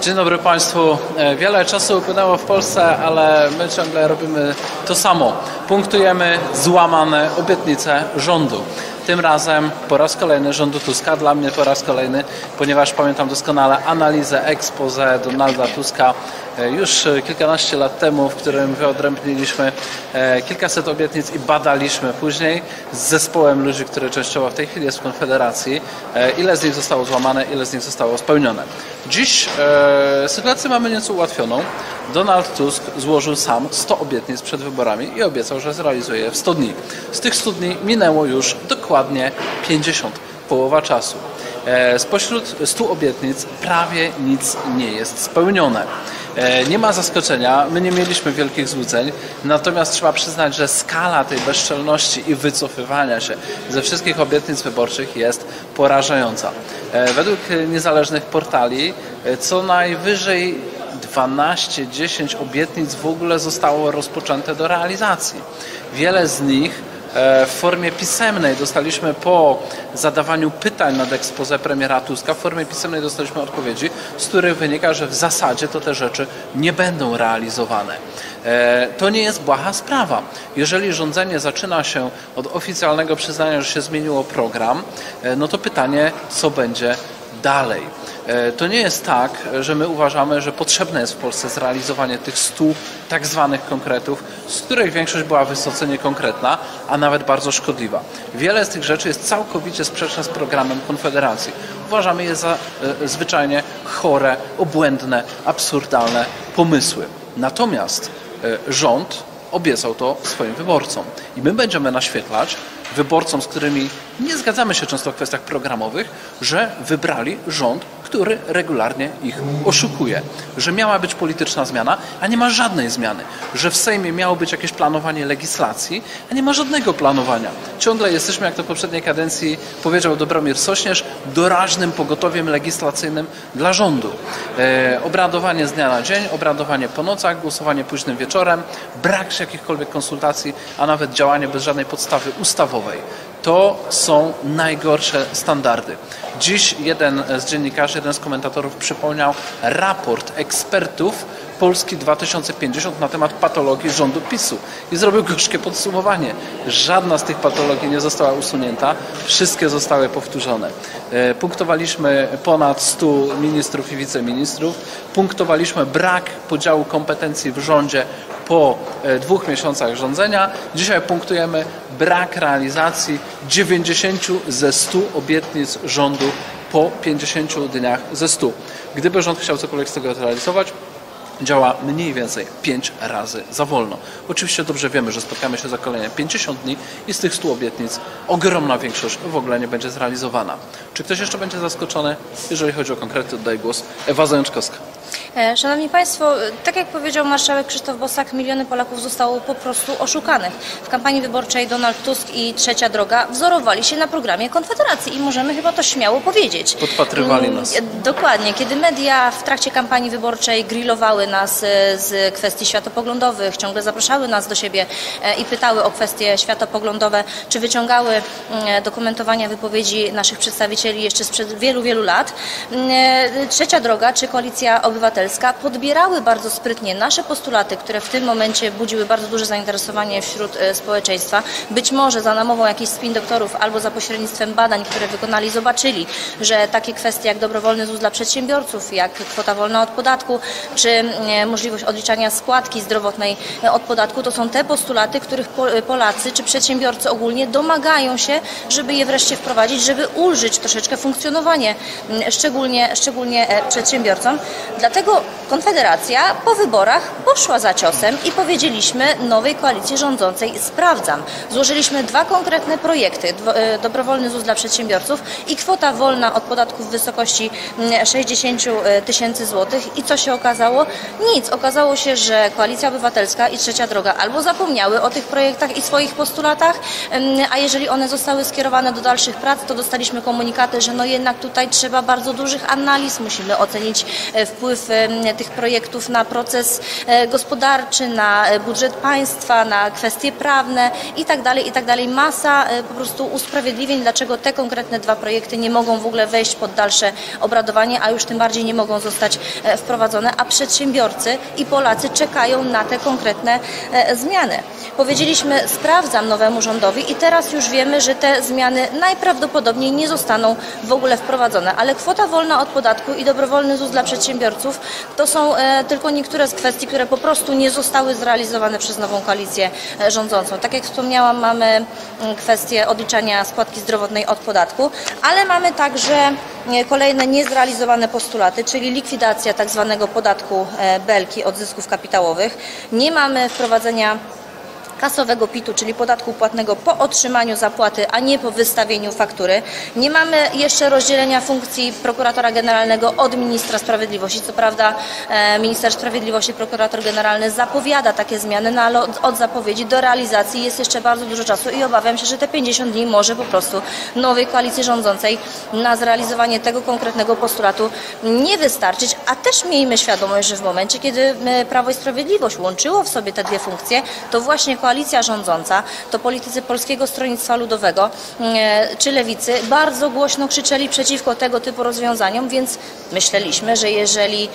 Dzień dobry Państwu. Wiele czasu upłynęło w Polsce, ale my ciągle robimy to samo. Punktujemy złamane obietnice rządu. Tym razem po raz kolejny rządu Tuska, dla mnie po raz kolejny, ponieważ pamiętam doskonale analizę expose Donalda Tuska już kilkanaście lat temu, w którym wyodrębniliśmy kilkaset obietnic i badaliśmy później z zespołem ludzi, który częściowo w tej chwili jest w Konfederacji, ile z nich zostało złamane, ile z nich zostało spełnione. Dziś sytuację mamy nieco ułatwioną. Donald Tusk złożył sam 100 obietnic przed wyborami i obiecał, że zrealizuje je w 100 dni. Z tych 100 dni minęło już dokładnie 50, połowa czasu. Spośród 100 obietnic prawie nic nie jest spełnione. Nie ma zaskoczenia, my nie mieliśmy wielkich złudzeń, natomiast trzeba przyznać, że skala tej bezczelności i wycofywania się ze wszystkich obietnic wyborczych jest porażająca. Według niezależnych portali co najwyżej 12-10 obietnic w ogóle zostało rozpoczęte do realizacji. Wiele z nich w formie pisemnej dostaliśmy po zadawaniu pytań nad expose premiera Tuska, w formie pisemnej dostaliśmy odpowiedzi, z których wynika, że w zasadzie to te rzeczy nie będą realizowane. To nie jest błaha sprawa. Jeżeli rządzenie zaczyna się od oficjalnego przyznania, że się zmieniło program, no to pytanie, co będzie dalej. To nie jest tak, że my uważamy, że potrzebne jest w Polsce zrealizowanie tych 100 tak zwanych konkretów, z których większość była wysoce niekonkretna, a nawet bardzo szkodliwa. Wiele z tych rzeczy jest całkowicie sprzeczne z programem Konfederacji. Uważamy je za zwyczajnie chore, obłędne, absurdalne pomysły. Natomiast rząd obiecał to swoim wyborcom i my będziemy naświetlać wyborcom, z którymi nie zgadzamy się często w kwestiach programowych, że wybrali rząd, który regularnie ich oszukuje, że miała być polityczna zmiana, a nie ma żadnej zmiany, że w Sejmie miało być jakieś planowanie legislacji, a nie ma żadnego planowania. Ciągle jesteśmy, jak to w poprzedniej kadencji powiedział Dobromir Sośnierz, doraźnym pogotowiem legislacyjnym dla rządu. Obradowanie z dnia na dzień, obradowanie po nocach, głosowanie późnym wieczorem, brak jakichkolwiek konsultacji, a nawet działanie bez żadnej podstawy ustawowej. To są najgorsze standardy. Dziś jeden z dziennikarzy, jeden z komentatorów przypomniał raport ekspertów Polski 2050 na temat patologii rządu PiS-u i zrobił gorzkie podsumowanie. Żadna z tych patologii nie została usunięta, wszystkie zostały powtórzone. Punktowaliśmy ponad 100 ministrów i wiceministrów, punktowaliśmy brak podziału kompetencji w rządzie po 2 miesiącach rządzenia. Dzisiaj punktujemy brak realizacji 90 ze 100 obietnic rządu po 50 dniach ze 100. Gdyby rząd chciał cokolwiek z tego zrealizować, działa mniej więcej 5 razy za wolno. Oczywiście dobrze wiemy, że spotkamy się za kolejne 50 dni i z tych 100 obietnic ogromna większość w ogóle nie będzie zrealizowana. Czy ktoś jeszcze będzie zaskoczony? Jeżeli chodzi o konkrety, oddaję głos. Ewa Zajączkowska. Szanowni Państwo, tak jak powiedział marszałek Krzysztof Bosak, miliony Polaków zostało po prostu oszukanych. W kampanii wyborczej Donald Tusk i Trzecia Droga wzorowali się na programie Konfederacji i możemy chyba to śmiało powiedzieć. Podpatrywali nas. Dokładnie. Kiedy media w trakcie kampanii wyborczej grillowały nas z kwestii światopoglądowych, ciągle zapraszały nas do siebie i pytały o kwestie światopoglądowe, czy wyciągały dokumentowania wypowiedzi naszych przedstawicieli jeszcze sprzed wielu, wielu lat, Trzecia Droga czy Koalicja Obywatelska podbierały bardzo sprytnie nasze postulaty, które w tym momencie budziły bardzo duże zainteresowanie wśród społeczeństwa. Być może za namową jakichś spin doktorów albo za pośrednictwem badań, które wykonali, zobaczyli, że takie kwestie jak dobrowolny ZUS dla przedsiębiorców, jak kwota wolna od podatku, czy możliwość odliczania składki zdrowotnej od podatku, to są te postulaty, których Polacy czy przedsiębiorcy ogólnie domagają się, żeby je wreszcie wprowadzić, żeby ulżyć troszeczkę funkcjonowanie, szczególnie przedsiębiorcom. Dlatego Konfederacja po wyborach poszła za ciosem i powiedzieliśmy nowej koalicji rządzącej: sprawdzam. Złożyliśmy 2 konkretne projekty: dobrowolny ZUS dla przedsiębiorców i kwota wolna od podatków w wysokości 60 000 złotych. I co się okazało? Nic. Okazało się, że Koalicja Obywatelska i Trzecia Droga albo zapomniały o tych projektach i swoich postulatach, a jeżeli one zostały skierowane do dalszych prac, to dostaliśmy komunikaty, że no jednak tutaj trzeba bardzo dużych analiz, musimy ocenić wpływ tych projektów na proces gospodarczy, na budżet państwa, na kwestie prawne itd. Masa po prostu usprawiedliwień, dlaczego te konkretne dwa projekty nie mogą w ogóle wejść pod dalsze obradowanie, a już tym bardziej nie mogą zostać wprowadzone, a przedsiębiorcy i Polacy czekają na te konkretne zmiany. Powiedzieliśmy, sprawdzam nowemu rządowi i teraz już wiemy, że te zmiany najprawdopodobniej nie zostaną w ogóle wprowadzone, ale kwota wolna od podatku i dobrowolny ZUS dla przedsiębiorców to są tylko niektóre z kwestii, które po prostu nie zostały zrealizowane przez nową koalicję rządzącą. Tak jak wspomniałam, mamy kwestię odliczania składki zdrowotnej od podatku, ale mamy także kolejne niezrealizowane postulaty, czyli likwidacja tak zwanego podatku Belki od zysków kapitałowych. Nie mamy wprowadzenia kasowego PIT-u, czyli podatku płatnego po otrzymaniu zapłaty, a nie po wystawieniu faktury. Nie mamy jeszcze rozdzielenia funkcji prokuratora generalnego od ministra sprawiedliwości. Co prawda minister sprawiedliwości, prokurator generalny zapowiada takie zmiany, no ale od zapowiedzi do realizacji jest jeszcze bardzo dużo czasu i obawiam się, że te 50 dni może po prostu nowej koalicji rządzącej na zrealizowanie tego konkretnego postulatu nie wystarczyć, a też miejmy świadomość, że w momencie, kiedy Prawo i Sprawiedliwość łączyło w sobie te dwie funkcje, to właśnie koalicja rządząca, to politycy Polskiego Stronnictwa Ludowego czy Lewicy bardzo głośno krzyczeli przeciwko tego typu rozwiązaniom, więc myśleliśmy, że jeżeli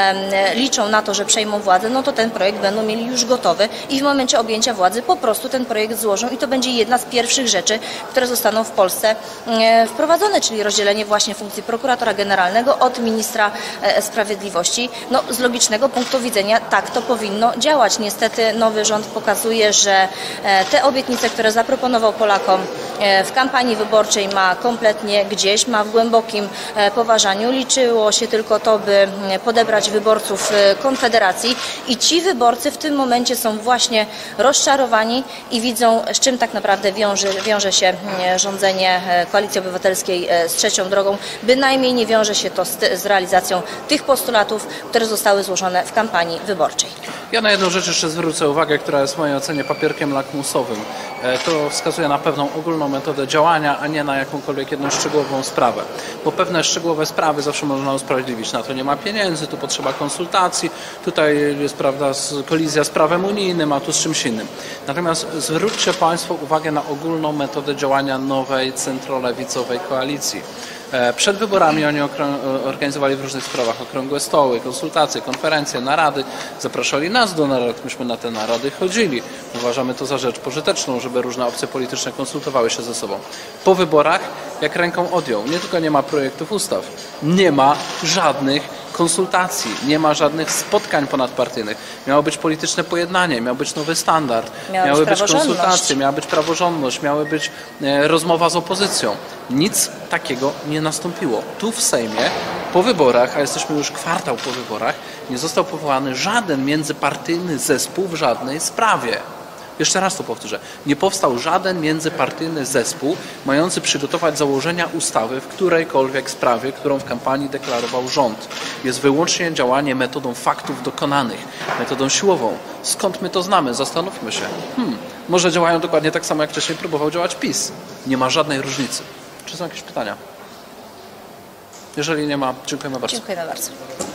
liczą na to, że przejmą władzę, no to ten projekt będą mieli już gotowy i w momencie objęcia władzy po prostu ten projekt złożą i to będzie jedna z pierwszych rzeczy, które zostaną w Polsce wprowadzone, czyli rozdzielenie właśnie funkcji prokuratora generalnego od ministra sprawiedliwości. No, z logicznego punktu widzenia tak to powinno działać. Niestety nowy rząd pokazuje, że te obietnice, które zaproponował Polakom w kampanii wyborczej, ma kompletnie gdzieś, ma w głębokim poważaniu. Liczyło się tylko to, by podebrać wyborców Konfederacji i ci wyborcy w tym momencie są właśnie rozczarowani i widzą, z czym tak naprawdę wiąże się rządzenie Koalicji Obywatelskiej z trzecią drogą. Bynajmniej nie wiąże się to z realizacją tych postulatów, które zostały złożone w kampanii wyborczej. Ja na jedną rzecz jeszcze zwrócę uwagę, która jest w mojej ocenie papierkiem lakmusowym. To wskazuje na pewną ogólną metodę działania, a nie na jakąkolwiek jedną szczegółową sprawę. Bo pewne szczegółowe sprawy zawsze można usprawiedliwić. Na to nie ma pieniędzy, tu potrzeba konsultacji, tutaj jest, prawda, kolizja z prawem unijnym, a tu z czymś innym. Natomiast zwróćcie Państwo uwagę na ogólną metodę działania nowej centrolewicowej koalicji. Przed wyborami oni organizowali w różnych sprawach okrągłe stoły, konsultacje, konferencje, narady. Zapraszali nas do narad, myśmy na te narady chodzili. Uważamy to za rzecz pożyteczną, żeby różne opcje polityczne konsultowały się ze sobą. Po wyborach jak ręką odjął. Nie tylko nie ma projektów ustaw, nie ma żadnych konsultacji, nie ma żadnych spotkań ponadpartyjnych. Miało być polityczne pojednanie, miał być nowy standard, miały być konsultacje, miała być praworządność, miały być rozmowa z opozycją. Nic takiego nie nastąpiło. Tu w Sejmie po wyborach, a jesteśmy już kwartał po wyborach, nie został powołany żaden międzypartyjny zespół w żadnej sprawie. Jeszcze raz to powtórzę. Nie powstał żaden międzypartyjny zespół mający przygotować założenia ustawy w którejkolwiek sprawie, którą w kampanii deklarował rząd. Jest wyłącznie działanie metodą faktów dokonanych, metodą siłową. Skąd my to znamy? Zastanówmy się. Może działają dokładnie tak samo, jak wcześniej próbował działać PiS. Nie ma żadnej różnicy. Czy są jakieś pytania? Jeżeli nie ma, dziękujemy bardzo. Dziękujemy bardzo.